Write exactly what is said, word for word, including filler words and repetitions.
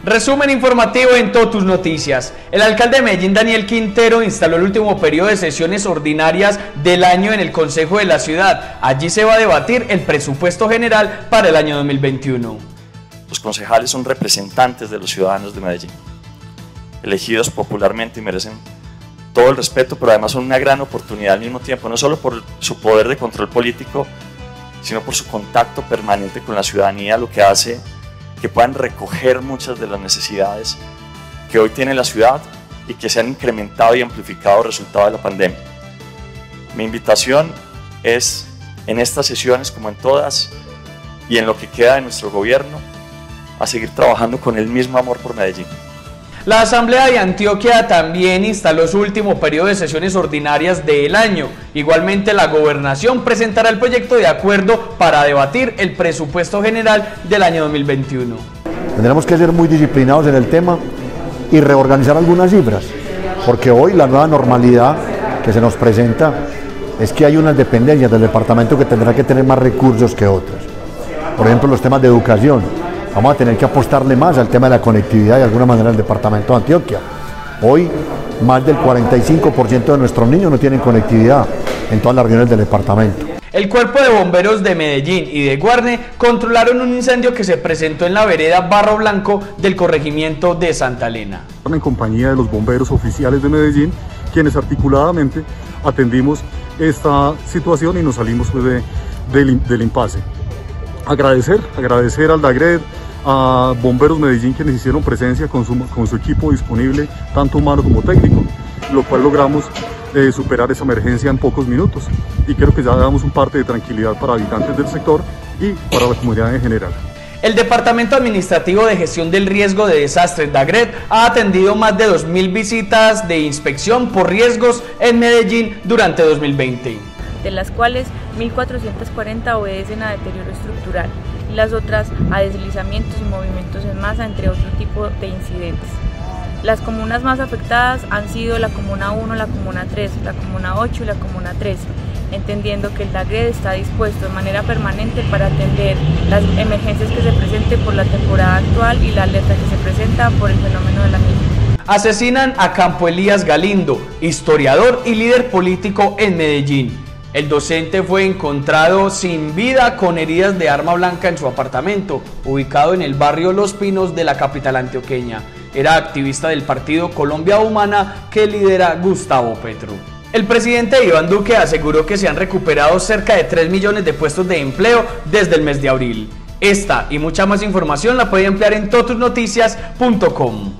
Resumen informativo en Totus Noticias. El alcalde de Medellín, Daniel Quintero, instaló el último periodo de sesiones ordinarias del año en el Consejo de la Ciudad. Allí se va a debatir el presupuesto general para el año dos mil veintiuno. Los concejales son representantes de los ciudadanos de Medellín, elegidos popularmente y merecen todo el respeto, pero además son una gran oportunidad al mismo tiempo, no solo por su poder de control político, sino por su contacto permanente con la ciudadanía, lo que hace que puedan recoger muchas de las necesidades que hoy tiene la ciudad y que se han incrementado y amplificado resultado de la pandemia. Mi invitación es, en estas sesiones como en todas y en lo que queda de nuestro gobierno, a seguir trabajando con el mismo amor por Medellín. La Asamblea de Antioquia también instaló su último periodo de sesiones ordinarias del año. Igualmente, la Gobernación presentará el proyecto de acuerdo para debatir el presupuesto general del año dos mil veintiuno. Tendremos que ser muy disciplinados en el tema y reorganizar algunas cifras, porque hoy la nueva normalidad que se nos presenta es que hay unas dependencias del departamento que tendrán que tener más recursos que otras. Por ejemplo, los temas de educación. Vamos a tener que apostarle más al tema de la conectividad de alguna manera del departamento de Antioquia. Hoy, más del cuarenta y cinco por ciento de nuestros niños no tienen conectividad en todas las regiones del departamento. El Cuerpo de Bomberos de Medellín y de Guarne controlaron un incendio que se presentó en la vereda Barro Blanco del corregimiento de Santa Elena. En compañía de los bomberos oficiales de Medellín, quienes articuladamente atendimos esta situación y nos salimos pues, de, del, del impasse. Agradecer, agradecer al DAGRED, a Bomberos Medellín, quienes hicieron presencia con su, con su equipo disponible, tanto humano como técnico, lo cual logramos eh, superar esa emergencia en pocos minutos. Y creo que ya damos un parte de tranquilidad para habitantes del sector y para la comunidad en general. El Departamento Administrativo de Gestión del Riesgo de Desastres, DAGRED, ha atendido más de dos mil visitas de inspección por riesgos en Medellín durante dos mil veinte. De las cuales mil cuatrocientas cuarenta obedecen a deterioro estructural y las otras a deslizamientos y movimientos en masa, entre otro tipo de incidentes. Las comunas más afectadas han sido la Comuna uno, la Comuna tres, la Comuna ocho y la Comuna tres, entendiendo que el DAGRED está dispuesto de manera permanente para atender las emergencias que se presenten por la temporada actual y la alerta que se presenta por el fenómeno de la misma. Asesinan a Campo Elías Galindo, historiador y líder político en Medellín. El docente fue encontrado sin vida con heridas de arma blanca en su apartamento, ubicado en el barrio Los Pinos de la capital antioqueña. Era activista del partido Colombia Humana que lidera Gustavo Petro. El presidente Iván Duque aseguró que se han recuperado cerca de tres millones de puestos de empleo desde el mes de abril. Esta y mucha más información la puede emplear en totus noticias punto com.